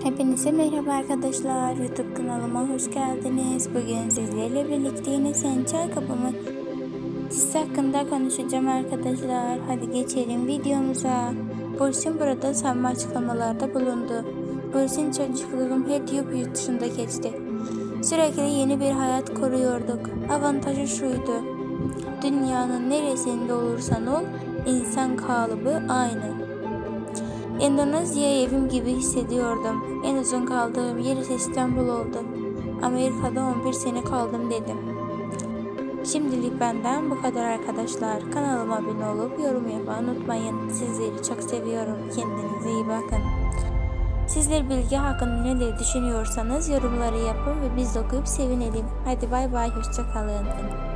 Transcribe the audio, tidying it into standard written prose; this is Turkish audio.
Hepinize merhaba arkadaşlar. YouTube kanalıma hoş geldiniz. Bugün sizlerle birlikte yine Sen Çay Kapımı dizisi hakkında konuşacağım arkadaşlar. Hadi geçelim videomuza. Burçin burada samimi açıklamalarda bulundu. Burçin çocukluğum hep yurt dışında geçti. Sürekli yeni bir hayat kuruyorduk. Avantajı şuydu: dünyanın neresinde olursan ol, insan kalıbı aynı. Endonezya evim gibi hissediyordum. En uzun kaldığım yer ise İstanbul oldu. Amerika'da 11 sene kaldım dedim. Şimdilik benden bu kadar arkadaşlar. Kanalıma abone olup yorum yapmayı unutmayın. Sizleri çok seviyorum. Kendinize iyi bakın. Sizler bilgi hakkında neler düşünüyorsanız yorumları yapın ve biz de okuyup sevinelim. Hadi bay bay, hoşça kalın.